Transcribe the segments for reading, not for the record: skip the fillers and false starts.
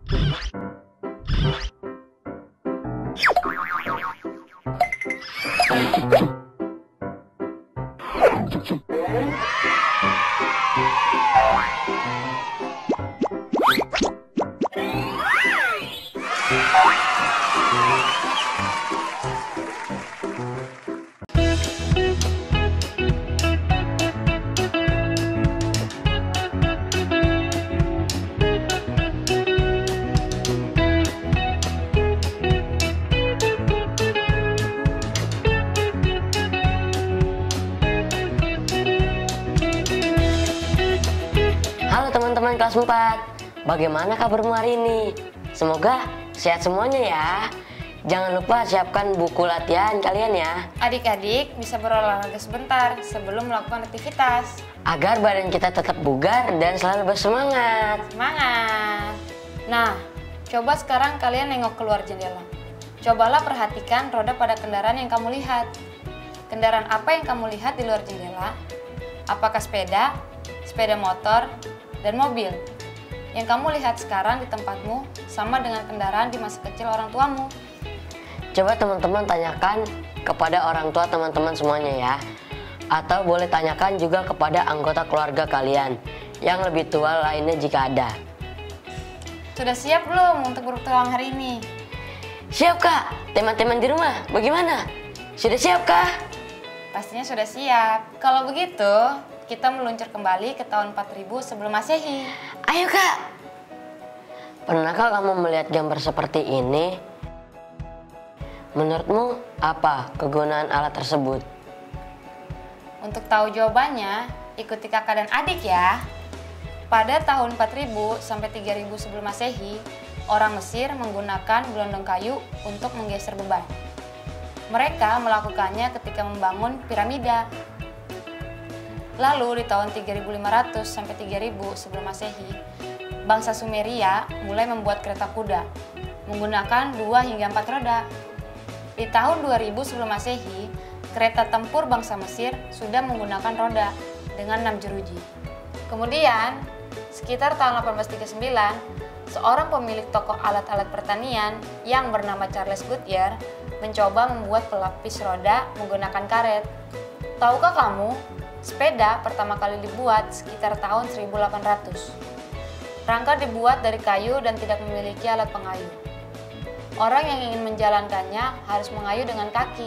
Teman-teman kelas 4, bagaimana kabarmu hari ini? Semoga sehat semuanya ya. Jangan lupa siapkan buku latihan kalian ya. Adik-adik bisa berolahraga sebentar sebelum melakukan aktivitas, agar badan kita tetap bugar dan selalu bersemangat. Semangat! Nah, coba sekarang kalian nengok keluar jendela. Cobalah perhatikan roda pada kendaraan yang kamu lihat. Kendaraan apa yang kamu lihat di luar jendela? Apakah sepeda, sepeda motor, dan mobil? Yang kamu lihat sekarang di tempatmu sama dengan kendaraan di masa kecil orang tuamu. Coba teman-teman tanyakan kepada orang tua teman-teman semuanya ya. Atau boleh tanyakan juga kepada anggota keluarga kalian yang lebih tua lainnya jika ada. Sudah siap belum untuk berpetualang hari ini? Siap kak. Teman-teman di rumah bagaimana? Sudah siap kah? Pastinya sudah siap. Kalau begitu, kita meluncur kembali ke tahun 4000 sebelum Masehi. Ayo kak. Pernahkah kamu melihat gambar seperti ini? Menurutmu apa kegunaan alat tersebut? Untuk tahu jawabannya, ikuti kakak dan adik ya. Pada tahun 4000 sampai 3000 sebelum Masehi, orang Mesir menggunakan gelondong kayu untuk menggeser beban. Mereka melakukannya ketika membangun piramida. Lalu di tahun 3500 sampai 3000 sebelum Masehi, bangsa Sumeria mulai membuat kereta kuda menggunakan 2 hingga 4 roda. Di tahun 2000 sebelum Masehi, kereta tempur bangsa Mesir sudah menggunakan roda dengan 6 jeruji. Kemudian, sekitar tahun 1839, seorang pemilik toko alat-alat pertanian yang bernama Charles Goodyear mencoba membuat pelapis roda menggunakan karet. Tahukah kamu, sepeda pertama kali dibuat sekitar tahun 1800. Rangka dibuat dari kayu dan tidak memiliki alat pengayuh. Orang yang ingin menjalankannya harus mengayuh dengan kaki.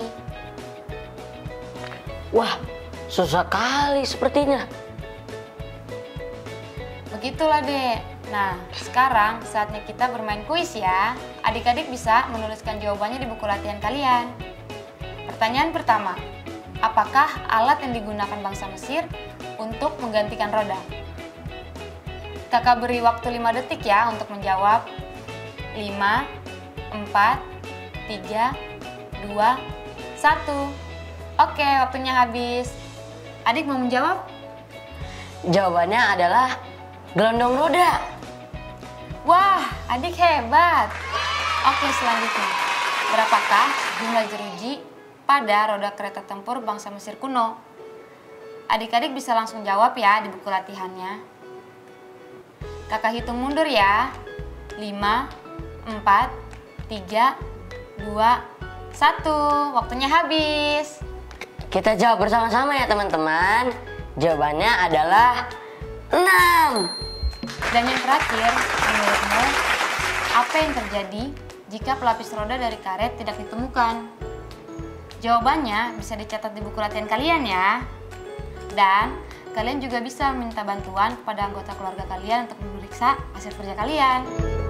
Wah, susah kali sepertinya. Begitulah dek. Nah, sekarang saatnya kita bermain kuis ya. Adik-adik bisa menuliskan jawabannya di buku latihan kalian. Pertanyaan pertama. Apakah alat yang digunakan bangsa Mesir untuk menggantikan roda? Kakak beri waktu 5 detik ya untuk menjawab. 5, 4, 3, 2, 1. Oke, waktunya habis. Adik mau menjawab? Jawabannya adalah gelondong roda. Wah, adik hebat. Oke, selanjutnya. Berapakah jumlah jeruji pada roda kereta tempur bangsa Mesir kuno? Adik-adik bisa langsung jawab ya di buku latihannya. Kakak hitung mundur ya. 5, 4, 3, 2, 1. Waktunya habis. Kita jawab bersama-sama ya teman-teman. Jawabannya adalah 6. Dan yang terakhir, menurutmu apa yang terjadi jika pelapis roda dari karet tidak ditemukan? Jawabannya bisa dicatat di buku latihan kalian ya. Dan kalian juga bisa minta bantuan kepada anggota keluarga kalian untuk memeriksa hasil kerja kalian.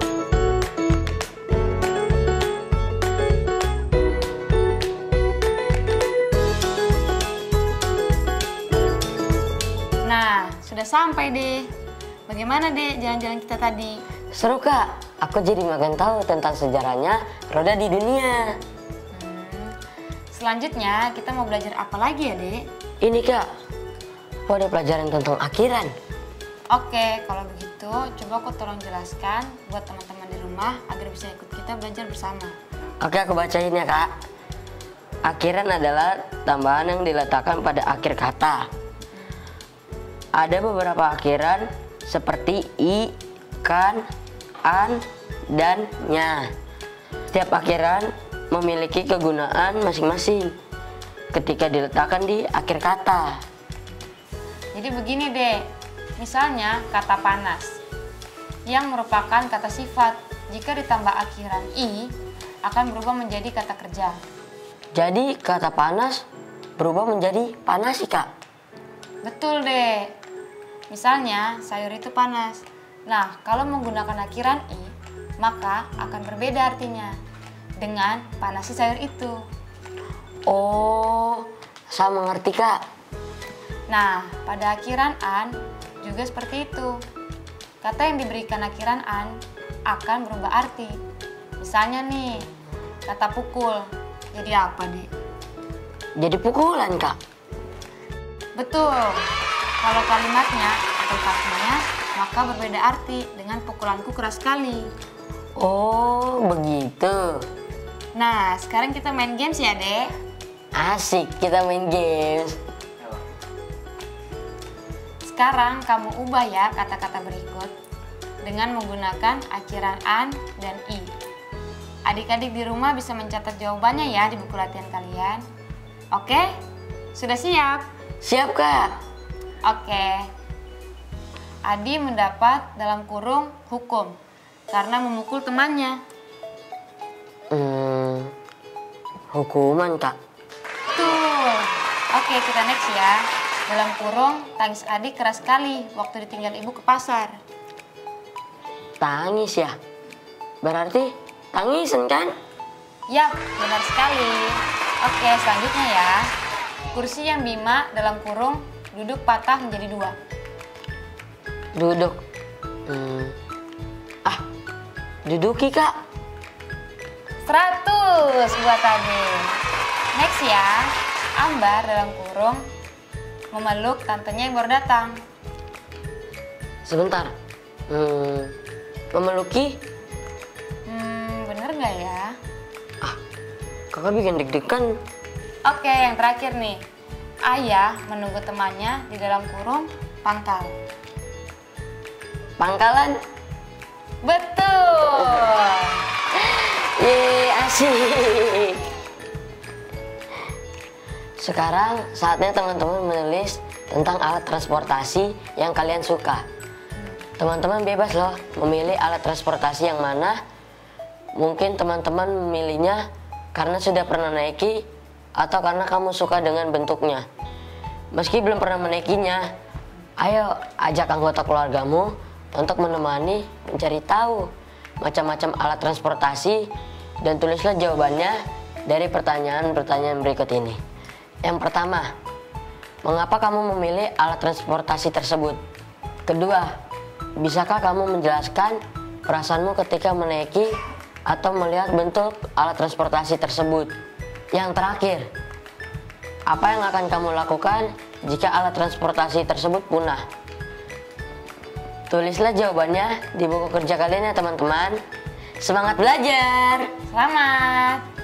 Nah, sudah sampai deh. Bagaimana deh jalan-jalan kita tadi? Seru kak, aku jadi makin tahu tentang sejarahnya roda di dunia. Selanjutnya kita mau belajar apa lagi ya dek? Ini kak, aku ada pelajaran tentang akhiran. Oke, kalau begitu coba aku tolong jelaskan buat teman-teman di rumah agar bisa ikut kita belajar bersama. Oke, aku bacain ya kak. Akhiran adalah tambahan yang diletakkan pada akhir kata. Ada beberapa akhiran seperti i, kan, an, dan nya. Setiap akhiran memiliki kegunaan masing-masing ketika diletakkan di akhir kata. Jadi begini deh, misalnya kata panas yang merupakan kata sifat, jika ditambah akhiran i akan berubah menjadi kata kerja. Jadi kata panas berubah menjadi panas sih Kak. Betul deh. Misalnya sayur itu panas. Nah, kalau menggunakan akhiran i, maka akan berbeda artinya dengan panasi sayur itu. Oh, saya mengerti Kak. Nah, pada akhiran an juga seperti itu. Kata yang diberikan akhiran an akan berubah arti. Misalnya nih, kata pukul. Jadi apa, Dek? Jadi pukulan Kak. Betul. Kalau kalimatnya atau katanya, maka berbeda arti dengan pukulanku keras sekali. Oh, begitu. Nah, sekarang kita main games ya, Dek. Asik, kita main games. Sekarang kamu ubah ya kata-kata berikut dengan menggunakan akhiran an dan i. Adik-adik di rumah bisa mencatat jawabannya ya di buku latihan kalian. Oke? Sudah siap? Siap Kak. Oke. Adi mendapat dalam kurung hukum karena memukul temannya. Hukuman Kak. Betul. Oke, kita next ya. Dalam kurung, tangis Adi keras sekali waktu ditinggal ibu ke pasar. Tangis ya? Berarti tangisan kan? Yap, benar sekali. Oke, selanjutnya ya. Kursi yang Bima dalam kurung duduk patah menjadi dua. Duduk. Duduki Kak. 100 buat Ade. Next ya. Ambar dalam kurung memeluk tantenya yang baru datang. Sebentar. Memeluki? Bener nggak ya? Kakak bikin deg-degan. Oke, yang terakhir nih. Ayah menunggu temannya di dalam kurung pangkal. Pangkalan? Betul. Yeay, asik. Sekarang saatnya teman-teman menulis tentang alat transportasi yang kalian suka. Teman-teman bebas loh memilih alat transportasi yang mana. Mungkin teman-teman memilihnya karena sudah pernah naiki atau karena kamu suka dengan bentuknya. Meski belum pernah menaikinya, ayo ajak anggota keluargamu untuk menemani mencari tahu macam-macam alat transportasi dan tulislah jawabannya dari pertanyaan-pertanyaan berikut ini. Yang pertama, mengapa kamu memilih alat transportasi tersebut? Kedua, bisakah kamu menjelaskan perasaanmu ketika menaiki atau melihat bentuk alat transportasi tersebut? Yang terakhir, apa yang akan kamu lakukan jika alat transportasi tersebut punah? Tulislah jawabannya di buku kerja kalian ya teman-teman. Semangat belajar! Selamat.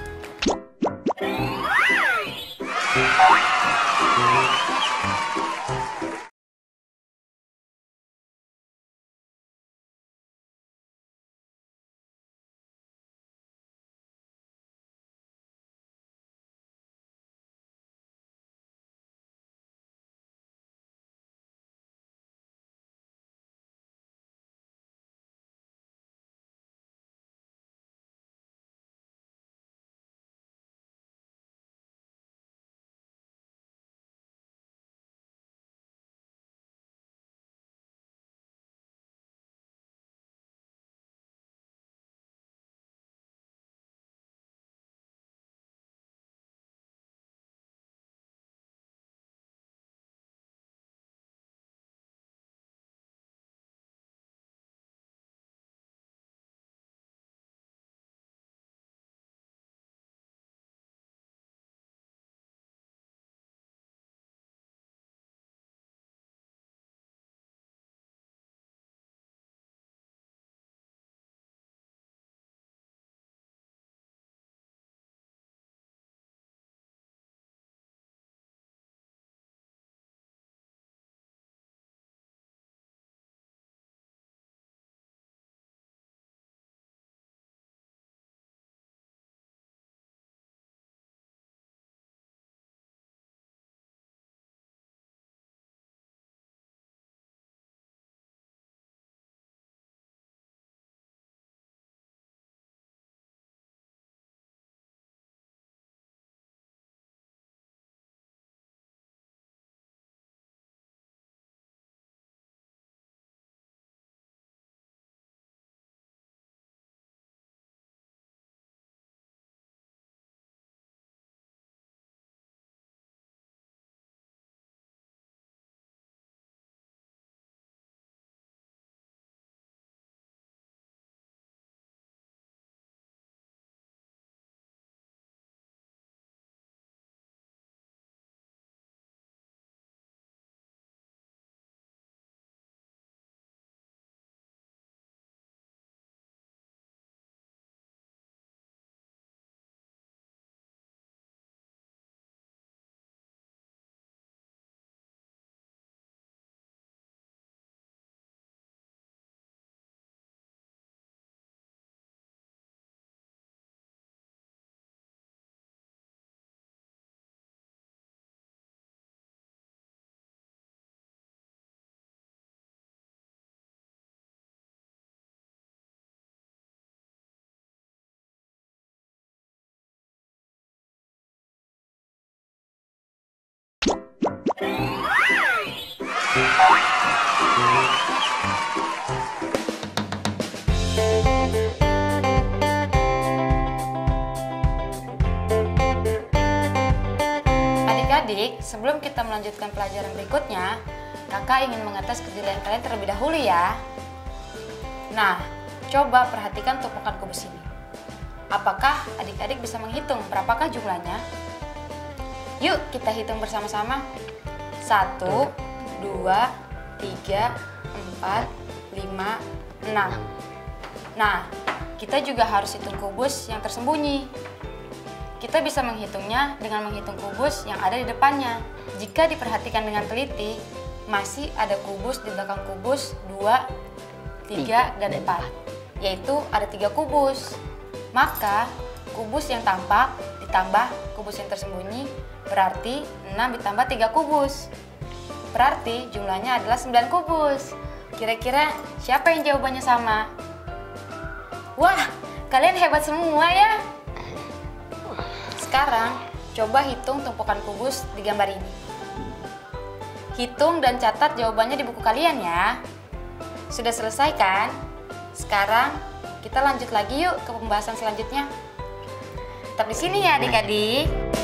Adik-adik, sebelum kita melanjutkan pelajaran berikutnya, kakak ingin mengetes kejulian kalian terlebih dahulu ya. Nah, coba perhatikan tumpukan kubus ini. Apakah adik-adik bisa menghitung berapakah jumlahnya? Yuk kita hitung bersama-sama. 1, 2, 3, 4, 5, 6. Nah, kita juga harus hitung kubus yang tersembunyi. Kita bisa menghitungnya dengan menghitung kubus yang ada di depannya. Jika diperhatikan dengan teliti, masih ada kubus di belakang kubus 2, 3, dan 4. Yaitu ada 3 kubus. Maka, kubus yang tampak ditambah kubus yang tersembunyi berarti 6 ditambah 3 kubus. Berarti jumlahnya adalah 9 kubus. Kira-kira siapa yang jawabannya sama? Wah, kalian hebat semua ya! Sekarang, coba hitung tumpukan kubus di gambar ini. Hitung dan catat jawabannya di buku kalian ya. Sudah selesai kan? Sekarang, kita lanjut lagi yuk ke pembahasan selanjutnya. Tetap di sini ya adik-adik.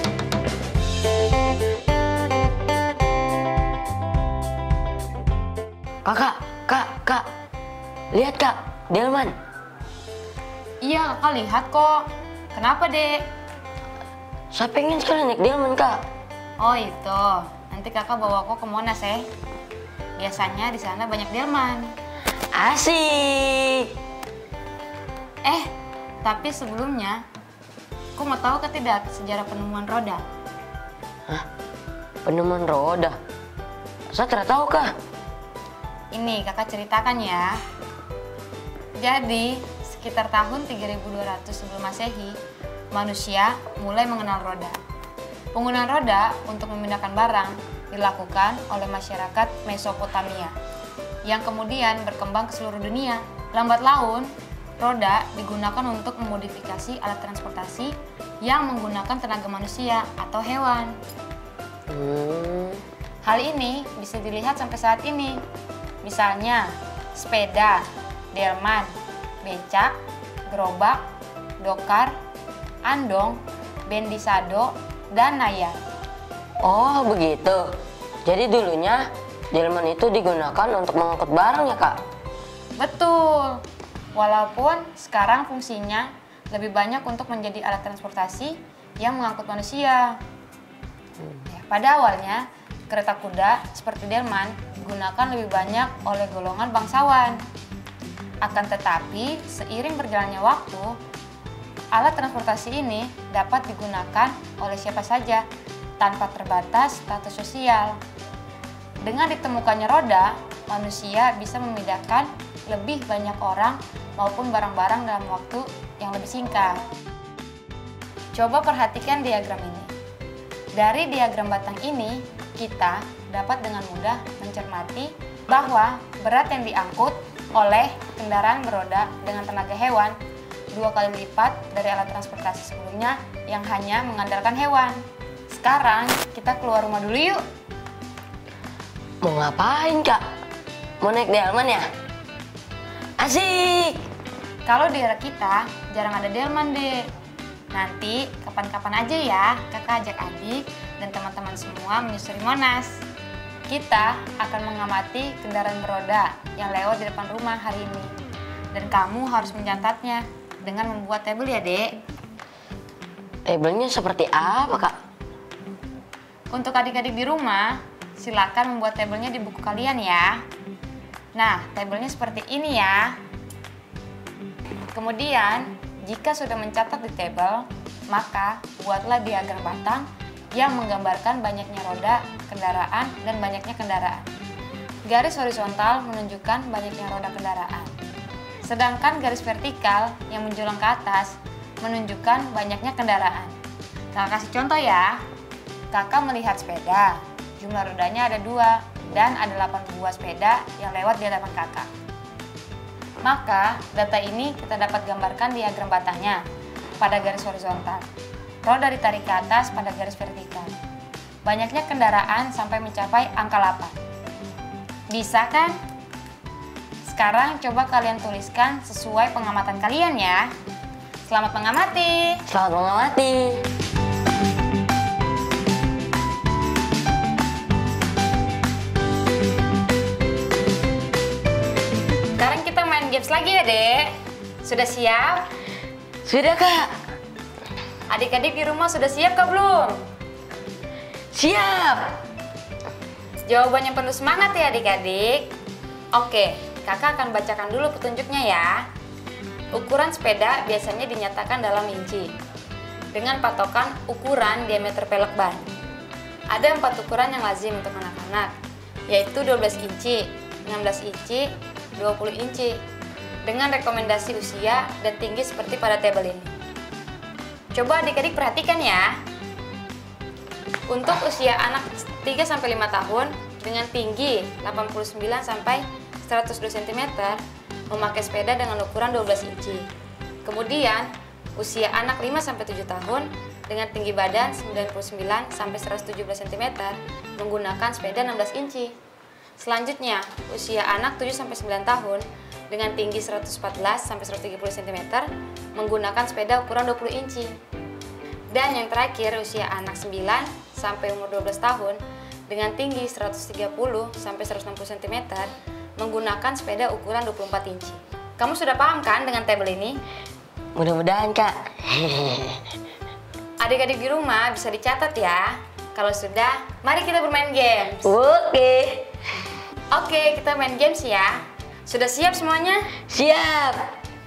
Kak. Lihat Kak, delman. Iya, kakak lihat kok. Kenapa, Dek? Saya pengen sekali naik delman Kak. Oh itu, nanti kakak bawa kok ke Monas ya. Biasanya di sana banyak delman. Asik. Tapi sebelumnya, kok mau tahu ke tidak sejarah penemuan roda? Hah? Penemuan roda? Saya tidak tahu Kak. Ini kakak ceritakan ya. Jadi, sekitar tahun 3200 sebelum Masehi, manusia mulai mengenal roda. Penggunaan roda untuk memindahkan barang dilakukan oleh masyarakat Mesopotamia yang kemudian berkembang ke seluruh dunia. Lambat laun, roda digunakan untuk memodifikasi alat transportasi yang menggunakan tenaga manusia atau hewan. Hal ini bisa dilihat sampai saat ini. Misalnya, sepeda, delman, becak, gerobak, dokar, andong, bendisado, dan nayar. Oh begitu. Jadi dulunya delman itu digunakan untuk mengangkut barang ya Kak? Betul. Walaupun sekarang fungsinya lebih banyak untuk menjadi alat transportasi yang mengangkut manusia. Pada awalnya, kereta kuda seperti delman digunakan lebih banyak oleh golongan bangsawan. Akan tetapi, seiring berjalannya waktu, alat transportasi ini dapat digunakan oleh siapa saja tanpa terbatas status sosial. Dengan ditemukannya roda, manusia bisa memindahkan lebih banyak orang maupun barang-barang dalam waktu yang lebih singkat. Coba perhatikan diagram ini. Dari diagram batang ini, kita dapat dengan mudah mencermati bahwa berat yang diangkut oleh kendaraan beroda dengan tenaga hewan 2 kali lipat dari alat transportasi sebelumnya yang hanya mengandalkan hewan. Sekarang kita keluar rumah dulu yuk. Mau ngapain Kak? Mau naik delman ya? Asik! Kalau di daerah kita jarang ada delman deh. Nanti kapan-kapan aja ya kakak ajak adik dan teman-teman semua menyusuri Monas. Kita akan mengamati kendaraan beroda yang lewat di depan rumah hari ini. Dan kamu harus mencatatnya dengan membuat tabel ya dek. Tabelnya seperti apa Kak? Untuk adik-adik di rumah, silakan membuat tabelnya di buku kalian ya. Nah, tabelnya seperti ini ya. Kemudian, jika sudah mencatat di tabel, maka buatlah diagram batang yang menggambarkan banyaknya roda kendaraan dan banyaknya kendaraan. Garis horizontal menunjukkan banyaknya roda kendaraan. Sedangkan garis vertikal yang menjulang ke atas menunjukkan banyaknya kendaraan. Kakak kasih contoh ya. Kakak melihat sepeda, jumlah rodanya ada 2 dan ada 8 buah sepeda yang lewat di hadapan kakak. Maka data ini kita dapat gambarkan diagram batangnya pada garis horizontal. Roda ditarik ke atas pada garis vertikal. Banyaknya kendaraan sampai mencapai angka 8. Bisa kan? Sekarang coba kalian tuliskan sesuai pengamatan kalian ya. Selamat mengamati. Selamat mengamati. games lagi ya, Dek. Sudah siap? Sudah, Kak. Adik-adik di rumah sudah siap kah belum? Siap. Jawabannya penuh semangat ya adik-adik. Oke, kakak akan bacakan dulu petunjuknya ya. Ukuran sepeda biasanya dinyatakan dalam inci dengan patokan ukuran diameter pelek ban. Ada 4 ukuran yang lazim untuk anak-anak, yaitu 12 inci, 16 inci, 20 inci, dengan rekomendasi usia dan tinggi seperti pada tabel ini. Coba adik-adik perhatikan ya. Untuk usia anak 3-5 tahun dengan tinggi 89 sampai 102 cm memakai sepeda dengan ukuran 12 inci. Kemudian, usia anak 5-7 tahun dengan tinggi badan 99 sampai 117 cm menggunakan sepeda 16 inci. Selanjutnya, usia anak 7-9 tahun dengan tinggi 114 sampai 130 cm menggunakan sepeda ukuran 20 inci. Dan yang terakhir, usia anak 9 sampai umur 12 tahun dengan tinggi 130 sampai 160 cm menggunakan sepeda ukuran 24 inci. Kamu sudah paham kan dengan tabel ini? Mudah-mudahan, Kak. Adik-adik di rumah bisa dicatat ya. Kalau sudah, mari kita bermain games. Oke. Oke, kita main games ya. Sudah siap semuanya? Siap.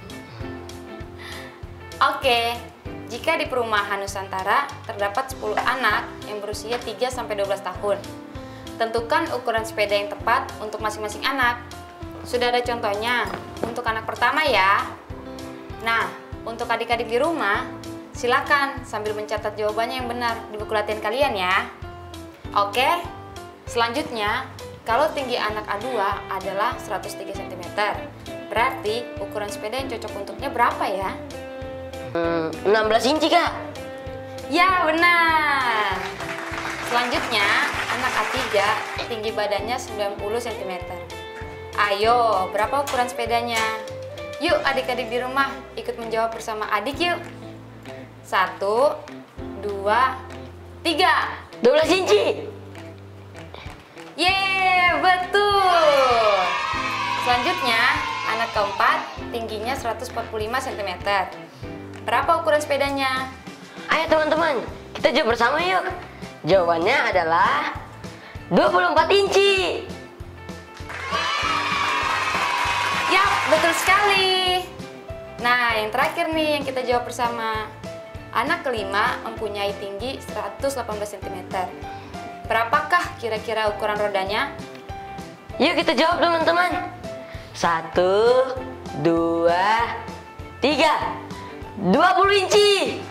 Oke. Jika di perumahan Nusantara terdapat 10 anak yang berusia 3-12 tahun, tentukan ukuran sepeda yang tepat untuk masing-masing anak. Sudah ada contohnya untuk anak pertama ya. Nah, untuk adik-adik di rumah, silakan sambil mencatat jawabannya yang benar di buku latihan kalian ya. Oke, selanjutnya, kalau tinggi anak A2 adalah 103 cm, berarti ukuran sepeda yang cocok untuknya berapa ya? 16 inci, Kak. Ya, benar. Selanjutnya, anak A3 tinggi badannya 90 cm. Ayo, berapa ukuran sepedanya? Yuk adik-adik di rumah ikut menjawab bersama adik yuk. 1, 2, 3. 12 inci. Yeay, betul. Selanjutnya, anak keempat tingginya 145 cm. Berapa ukuran sepedanya? Ayo teman-teman, kita jawab bersama yuk. Jawabannya adalah 24 inci. Yap, betul sekali. Nah, yang terakhir nih yang kita jawab bersama. Anak kelima mempunyai tinggi 118 cm. Berapakah kira-kira ukuran rodanya? Yuk kita jawab teman-teman. 1, 2, 3. 20 inci.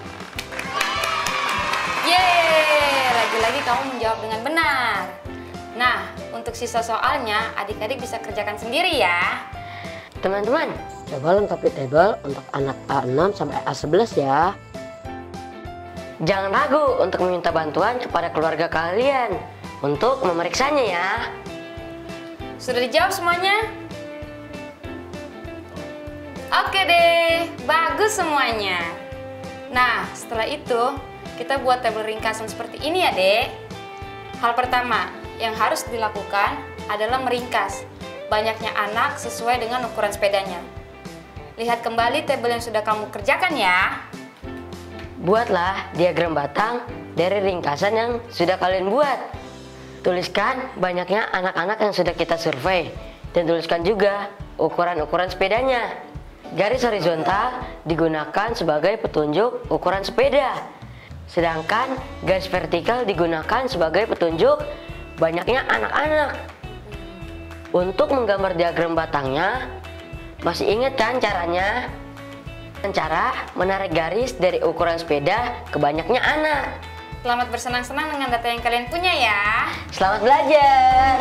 Yeay, lagi-lagi kamu menjawab dengan benar. Nah, untuk sisa soalnya adik-adik bisa kerjakan sendiri ya. Teman-teman, coba lengkapi tabel untuk anak A6 sampai A11 ya. Jangan ragu untuk meminta bantuan kepada keluarga kalian untuk memeriksanya ya. Sudah dijawab semuanya? Oke deh, bagus semuanya. Nah, setelah itu kita buat tabel ringkasan seperti ini ya dek. Hal pertama yang harus dilakukan adalah meringkas banyaknya anak sesuai dengan ukuran sepedanya. Lihat kembali tabel yang sudah kamu kerjakan ya. Buatlah diagram batang dari ringkasan yang sudah kalian buat. Tuliskan banyaknya anak-anak yang sudah kita survei dan tuliskan juga ukuran-ukuran sepedanya. Garis horizontal digunakan sebagai petunjuk ukuran sepeda. Sedangkan garis vertikal digunakan sebagai petunjuk banyaknya anak-anak. Untuk menggambar diagram batangnya, masih ingat kan caranya? Cara menarik garis dari ukuran sepeda ke banyaknya anak. Selamat bersenang-senang dengan data yang kalian punya ya. Selamat belajar.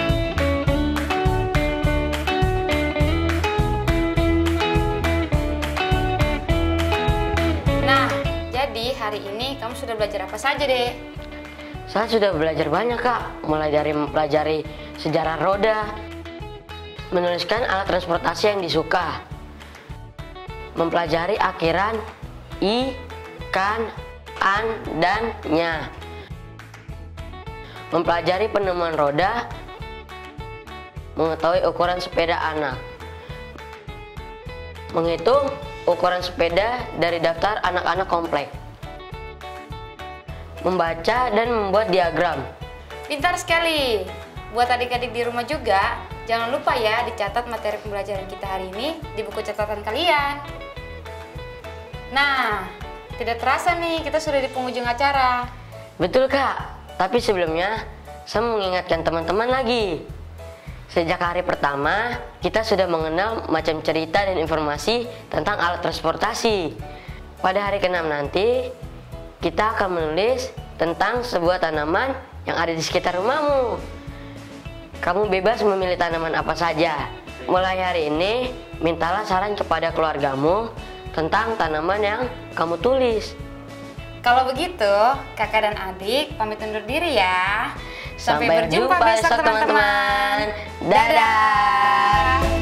Nah, jadi hari ini kamu sudah belajar apa saja deh? Saya sudah belajar banyak kak, mulai dari mempelajari sejarah roda, menuliskan alat transportasi yang disuka, mempelajari akhiran i, kan, an, dan nya, mempelajari penemuan roda, mengetahui ukuran sepeda anak, Menghitung ukuran sepeda dari daftar anak-anak komplek. Membaca dan membuat diagram. Pintar sekali. Buat adik-adik di rumah juga, jangan lupa ya dicatat materi pembelajaran kita hari ini di buku catatan kalian. Nah, tidak terasa nih kita sudah di penghujung acara. Betul Kak, tapi sebelumnya saya mengingatkan teman-teman lagi. Sejak hari pertama, kita sudah mengenal macam cerita dan informasi tentang alat transportasi. Pada hari ke-6 nanti, kita akan menulis tentang sebuah tanaman yang ada di sekitar rumahmu. Kamu bebas memilih tanaman apa saja. Mulai hari ini, mintalah saran kepada keluargamu tentang tanaman yang kamu tulis. Kalau begitu, kakak dan adik pamit undur diri ya. Sampai berjumpa besok teman-teman. Dadah!